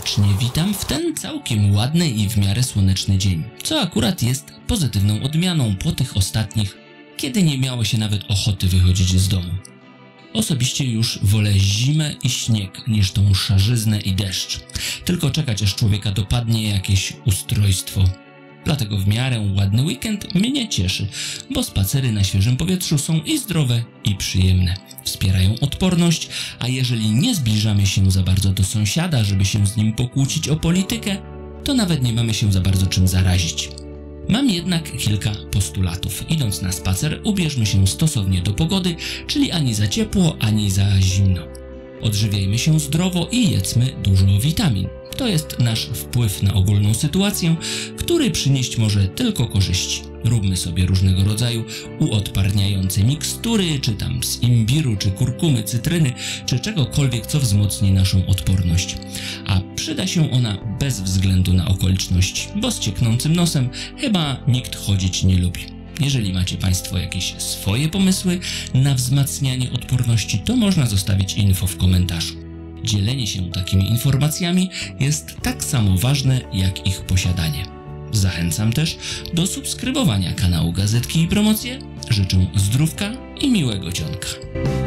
serdecznie witam w ten całkiem ładny i w miarę słoneczny dzień, co akurat jest pozytywną odmianą po tych ostatnich, kiedy nie miało się nawet ochoty wychodzić z domu. Osobiście już wolę zimę i śnieg niż tą szarzyznę i deszcz. Tylko czekać, aż człowieka dopadnie jakieś ustrojstwo. Dlatego w miarę ładny weekend mnie cieszy, bo spacery na świeżym powietrzu są i zdrowe, i przyjemne. Wspierają odporność, a jeżeli nie zbliżamy się za bardzo do sąsiada, żeby się z nim pokłócić o politykę, to nawet nie mamy się za bardzo czym zarazić. Mam jednak kilka postulatów. Idąc na spacer, ubierzmy się stosownie do pogody, czyli ani za ciepło, ani za zimno. Odżywiajmy się zdrowo i jedzmy dużo witamin. To jest nasz wpływ na ogólną sytuację, który przynieść może tylko korzyści. Róbmy sobie różnego rodzaju uodparniające mikstury, czy tam z imbiru, czy kurkumy, cytryny, czy czegokolwiek, co wzmocni naszą odporność. A przyda się ona bez względu na okoliczności, bo z cieknącym nosem chyba nikt chodzić nie lubi. Jeżeli macie Państwo jakieś swoje pomysły na wzmacnianie odporności, to można zostawić info w komentarzu. Dzielenie się takimi informacjami jest tak samo ważne jak ich posiadanie. Zachęcam też do subskrybowania kanału Gazetki i Promocje. Życzę zdrówka i miłego dzionka.